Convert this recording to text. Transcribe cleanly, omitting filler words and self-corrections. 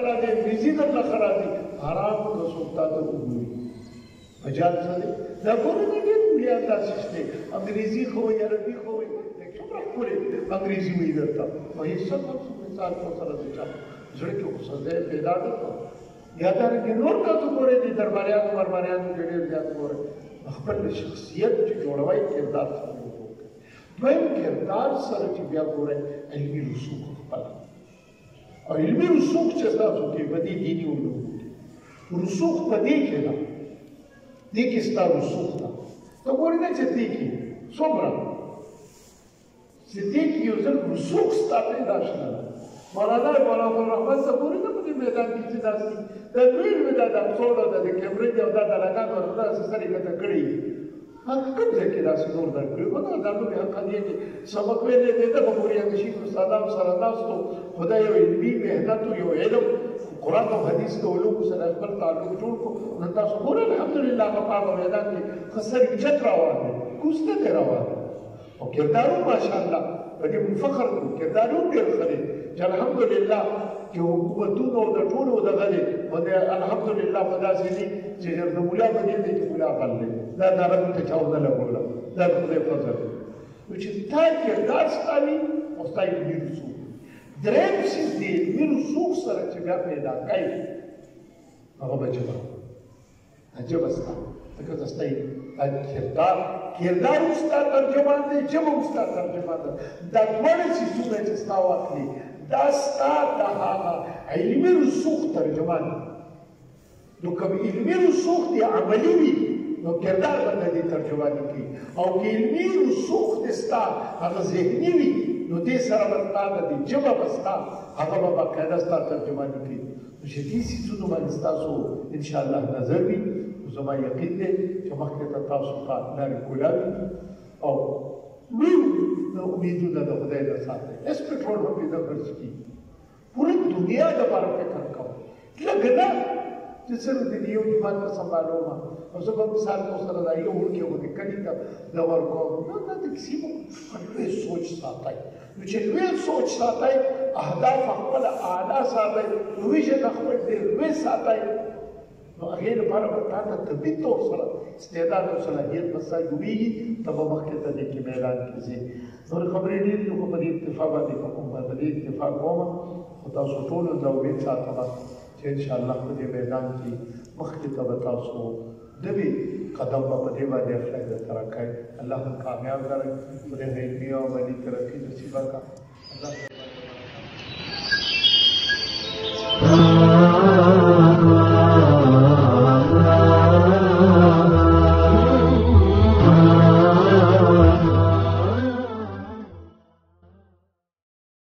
درلا دي انګریزي درلا خرابي حرام کو سوتا ته وګوري مجال څه دی دا ګورې نه ډېر بیا تاسو شته انګریزي خو عربي خو څومره پورې انګریزي وي درته په هیڅ مثال کو سره ځه زړه کې اوسه پیدا کړو یا دا کې نور تاسو ګورې دي درباریانو مرمانیانو ډېر زیات ګورې خپل شخصیت چې جوړوي کردار سره دویم کردار سره چې بیا ګورې علمي رسوخ خپل او علمي رسوخ چې تاسو کې بدی دیني علوم رسوخ په دې کې ده دې کې ستاسو رسوخ ده ته ګورې نه چې دې کې څومره چې دې کې یو ځل رسوخ ستاسو پیدا شوه مولانا الرحمن ته ګورې نه په دې میدان کې چې داسې د لوی دا د افسوس د کیمبرج او د لګان ورته سره کته کړی هغه کوم ځای کې داسې نور درکړي وو دا نو به حق دی چې سبق ویلې دې ته پوری د شي استادانو سره ناستو خدای یو علمي مهنت یو علم قرآن او حدیث ته علوم سره خپل تعلق جوړ کو نن تاسو ګورئ الحمدلله په پاک میدان کې خسر چت روان دي کوسته روان او کردارو ماشاءالله په دې فخر کو کردارو ډېر خري چې الحمدلله چې حکومتونو د ټولو دغه دي او د الحمدلله په داسې دي چې د مولا په دې کې مولا غلې دا درنه ته چاو نه لګوله دا خدای فضل نو چې تا کردار ستاسو او ستاسو ویرسو درېم چې دې ویرسو سره چې بیا پیدا کوي هغه بچو عجب استا ځکه ستاسو کردار استاد ترجمان دی جمع استاد ترجمان دی دا ټول څه چې ستاسو واخلي دا ستاسو علمي رسوخ ترجمان نو کوم علمي رسوخ دی عملي وي نو کردار باندې دې ترجمانی کوي او کې علمي رسوخ دې ستاسو هغه ذهني وي نو دې سره ورته دې جمع بستا هغه به باقاعده ستاسو ترجمانی کوي نو چې دې څه باندې تاسو ان شاء الله نظر وي زما یقین دی چې مخکې ته تاسو ته لارې کولاوي او نو امیدونه د خدای نه ساتئ اس پټرول هم دې خرڅ کړي پوره دنیا د باره فکر کوم لږ نه چې څنګه دې یو ایمان په سمبالو ما او زه به مثال مو سره دا یو ورکې وکړي کلي ته د ورکوم نو دا د کسی مو لوی سوچ ساتئ نو چې لوی سوچ ساتئ اهداف خپل اعلی ساتئ ویژن خپل ډېر لوی ساتئ نو هغې لپاره به تا ته طبي طور سره استعداد او صلاحیت به ستا جوړېږي ته به مخکې ته دې کې میدان کې ځې نورې خبرې ډېرې دي خو په دې اکتفا باندې کوم په دې اکتفا کوم خو تاسو ټولو ته امید ساتم چې انشاءالله په دې میدان کې مخکې ته به تاسو نوي قدم به په دې باندې اخلئ درته راکوي الله کامیاب کړئ خدای علمي او عملي ترقي نصیبه کړه